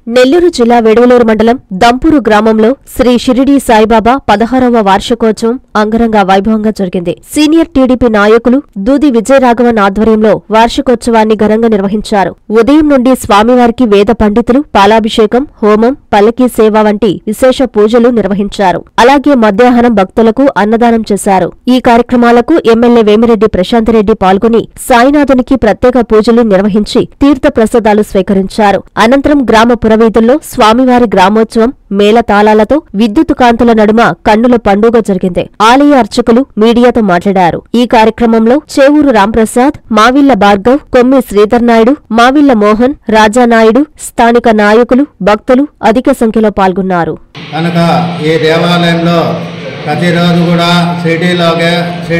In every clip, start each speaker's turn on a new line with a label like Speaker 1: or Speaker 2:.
Speaker 1: నెల్లూరు జిల్లా వెడవలూరు మండలం దంపూరు గ్రామంలో శ్రీ షిరిడీ సాయిబాబా 16వ వార్షికోత్సవం అంగరంగ వైభవంగా జరిగింది. సీనియర్ టీడీపీ నాయకులు దూది విజయరాఘవన్ ఆధ్వర్యంలో వార్షికోత్సవాన్ని ఘనంగా నిర్వహించారు. ఉదయం నుండి స్వామివారికి వేద పండితులు పాలాభిషేకం, హోమం, పల్లకీ సేవ వంటి విశేష పూజలు నిర్వహించారు. అలాగే మధ్యాహ్నం భక్తులకు అన్నదానం చేశారు. ఈ కార్యక్రమాలకు ఎమ్మెల్యే వేమిరెడ్డి ప్రశాంతిరెడ్డి పాల్గొని సాయినాథునికి ప్రత్యేక పూజలు నిర్వహించి తీర్థ ప్రసాదాలు స్వీకరించారు. అనంతరం గ్రామ పురవీధుల్లో స్వామివారి గ్రామోత్సవం మేళతాళాలతో విద్యుత్ కాంతుల నడుమ కన్నుల పండుగ జరిగింది. ఆలయ అర్చకులు మీడియాతో మాట్లాడారు. ఈ కార్యక్రమంలో చేవూరు రాంప్రసాద్, మావిళ్ల భార్గవ్, కొమ్మి శ్రీధర్ నాయుడు, మావిళ్ల మోహన్, రాజానాయుడు, స్థానిక నాయకులు, భక్తులు అధిక సంఖ్యలో పాల్గొన్నారు.
Speaker 2: కనుక ఈ దేవాలయంలో ప్రతిరోజు కూడా సిటీలాగే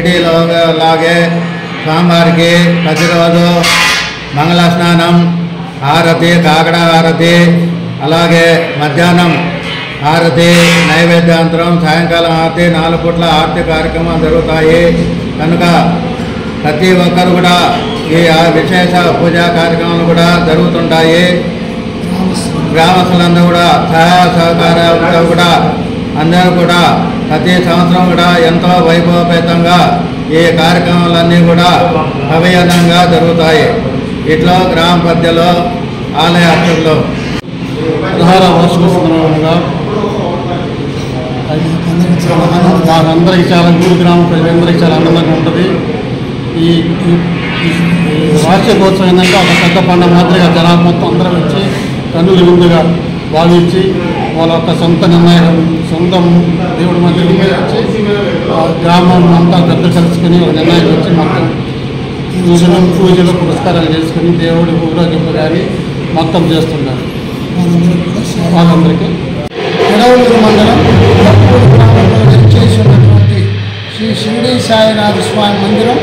Speaker 2: స్వామివారికి ప్రతిరోజు మంగళ స్నానం, హారతి, కాకడ హారతి, అలాగే మధ్యాహ్నం హారతి, నైవేద్యాంతరం, సాయంకాలం హారతి, 4 పూట్ల హారతి కార్యక్రమాలు జరుగుతాయి. కనుక ప్రతి ఒక్కరు కూడా ఈ విశేష పూజా కార్యక్రమాలు కూడా జరుగుతుంటాయి. గ్రామస్తులందరూ కూడా సహాయ సహకారాలతో కూడా అందరూ కూడా ప్రతి సంవత్సరం కూడా ఎంతో వైభవపేతంగా ఈ కార్యక్రమాలన్నీ కూడా అభియానంగా జరుగుతాయి. ఇట్లా గ్రామ మధ్యలో ఆలయ అర్చకులు
Speaker 3: 16వ వార్షిక సందర్భంగా అందరికీ చాలా గ్రామ ప్రజలందరికీ చాలా ఆనందంగా ఉంటుంది. ఈ వార్షికోత్సవం ఏంటంటే ఒక పెద్ద పండుగ మాదిరిగా జనాలు మొత్తం అందరం వచ్చి కన్నుల విందుగా భావించి వాళ్ళ యొక్క సొంత నిర్ణయం, సొంత దేవుడి మధ్య వచ్చి గ్రామం అంతా పెద్ద కలుసుకొని ఒక నిర్ణయం వచ్చి మొత్తం పూజలు పురస్కారాలు చేసుకుని దేవుడి ఊరేగింపు కానీ మొత్తం చేస్తున్నారు. వాళ్ళందరికీ
Speaker 4: వెడవలూరు మండలం గ్రామంలో చేసి ఉన్నటువంటి శ్రీ షిరిడీ సాయినాథ స్వామి మందిరం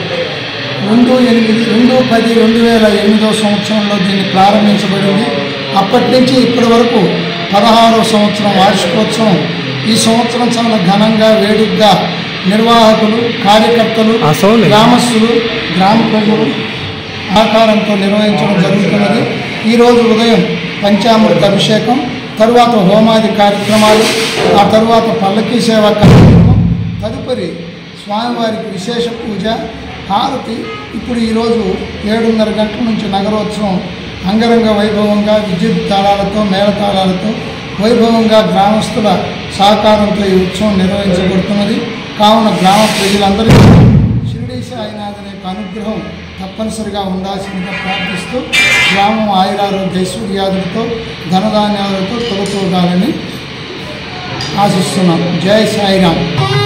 Speaker 4: 2/10/2008 సంవత్సరంలో దీన్ని ప్రారంభించబడింది. అప్పటి నుంచి ఇప్పటి వరకు 16వ సంవత్సరం వార్షికోత్సవం. ఈ సంవత్సరం చాలా ఘనంగా వేడుకగా నిర్వాహకులు, కార్యకర్తలు, గ్రామస్తులు, గ్రామ ప్రజలు సహకారంతో నిర్వహించడం జరుగుతున్నది. ఈరోజు ఉదయం పంచామృత అభిషేకం, తరువాత హోమాది కార్యక్రమాలు, ఆ తరువాత పల్లకీ సేవ కార్యక్రమం, తదుపరి స్వామివారికి విశేష పూజ, హారతి. ఇప్పుడు ఈరోజు 7:30 గంటల నుంచి నగరోత్సవం అంగరంగ వైభవంగా విద్యుత్ తాళాలతో, మేళతాళాలతో వైభవంగా గ్రామస్తుల సహకారంతో ఈ ఉత్సవం నిర్వహించబడుతున్నది. కావున గ్రామ ప్రజలందరికీ షిరిడీ సాయినాథుని యొక్క అనుగ్రహం తప్పనిసరిగా ఉండాల్సిందిగా ప్రార్థిస్తూ గ్రామం ఆయురారోగ్య ఐశ్వర్యాదులతో, ధనధాన్యాలతో తొలతూగాలని ఆశిస్తున్నాం. జై సాయిరామ్.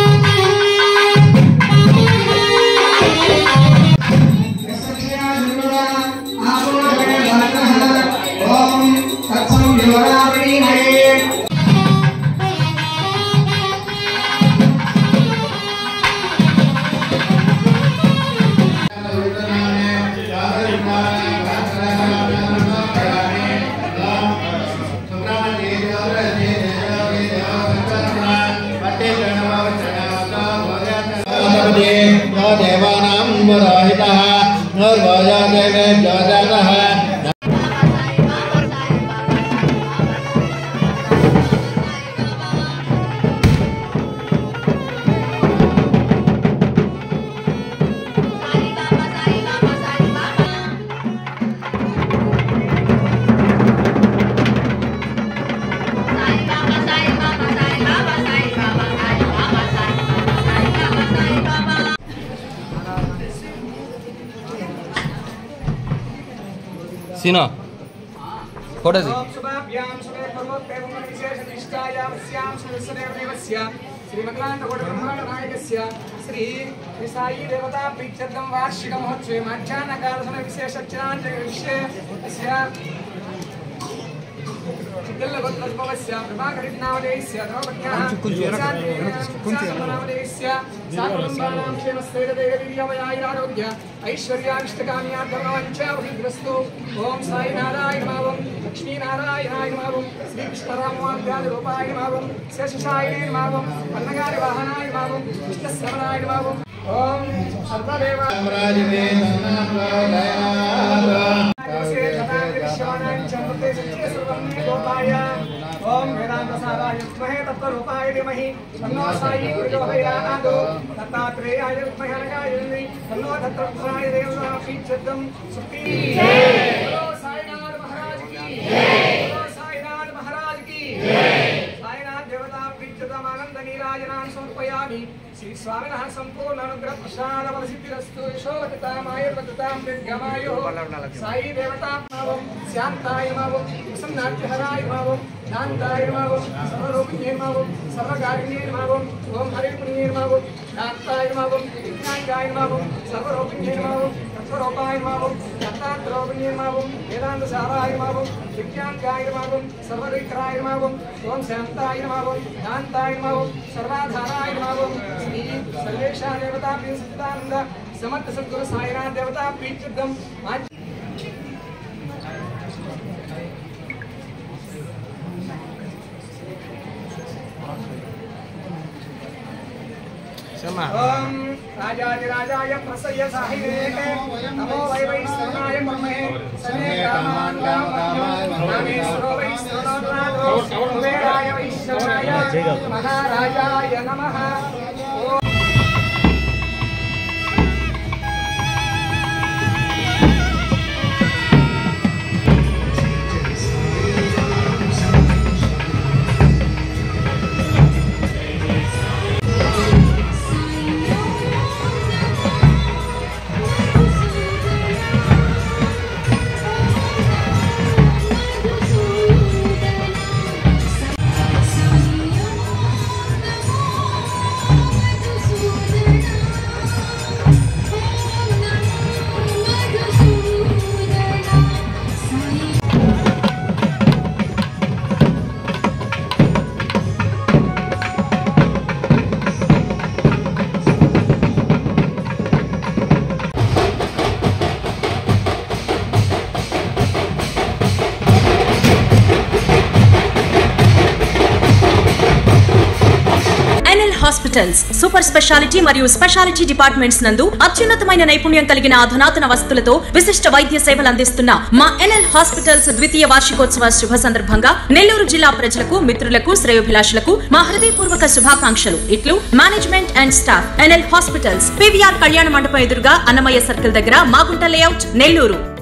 Speaker 2: దేవానాం వరాహితః నర్వజాదేవే జాజాతః
Speaker 5: सीना फोटो दी
Speaker 6: श्री साई देवता प्रीत्यर्थम वार्षिक महोत्सवे मध्याह्न काल समय विशेष ऐश्वर्याष्टकाम्यास्तु ओम साई नारायण मावं लक्ष्मी नारायणाय मावं श्री कृष्णरामाद्यादि रूपाय मावं शेषशाय मावं अन्नगारि वाहनाय मावं कृष्णश्रवणाय मावं ओम सर्वदेवा धीमहि तन्नो साई प्रचोदयात् दत्तात्रेयाय विद्महे अनघाय तन्नो दत्तात्रेयाय देवतापीच्छब्दं सुखी बोलो साईनाथ महाराज की बोलो साईनाथ महाराज की साईनाथ देवतापीच्छब्दं आनंद नीराजनान् समर्पयामि श्री स्वामिनः संपूर्ण अनुग्रह प्रसाद वरसिद्धिरस्तु यशोवतताम् आयुर्वतताम् दीर्घमायुः साई देवतात्मावं शान्ताय नमः प्रसन्नार्तिहराय नमः शान्ताय नमः सर्वरूपिणे नमः सर्वकारिणे नमः ओम हरिपुण्ये नमः शान्ताय नमः विज्ञानकाय नमः सर्वरूपिणे नमः सर्वरूपाय नमः दत्तात्रेयाय नमः वेदान्तसाराय नमः विज्ञानकाय नमः सर्वविक्राय नमः ओम शान्ताय नमः शान्ताय नमः सर्वाधाराय नमः श्री सर्वेशा देवता प्रियसत्तानंद समर्थ सद्गुरु साईनाथ देवता प्रीत्यर्थम ओम राजाधिराजाय प्रसय्य साहिने नमो वै वैष्णवाय ब्रह्मे सने कामान् कामेश्वरो वैष्णवनाथो कुबेराय वैष्णवाय महाराजाय नमः।
Speaker 7: హాస్పిటల్స్ సూపర్ స్పెషాలిటీ మరియు స్పెషాలిటీ డిపార్ట్మెంట్స్ నందు అత్యున్నతమైన నైపుణ్యం కలిగిన అధునాతన వసతులతో విశిష్ట వైద్య సేవలు అందిస్తున్న మా ఎన్ఎల్ హాస్పిటల్స్ ద్వితీయ వార్షికోత్సవ శుభ సందర్భంగా నెల్లూరు జిల్లా ప్రజలకు మిత్రులకు శ్రేయోభిలాషులకు మా హృదయపూర్వక శుభాకాంక్షలు. ఇట్లు management and staff. NL hospitals, PVR కళ్యాణ మండపం ఎదురుగా అన్నమయ్య సర్కిల్ దగ్గర, మాగుంట లేఅవుట్, నెల్లూరు.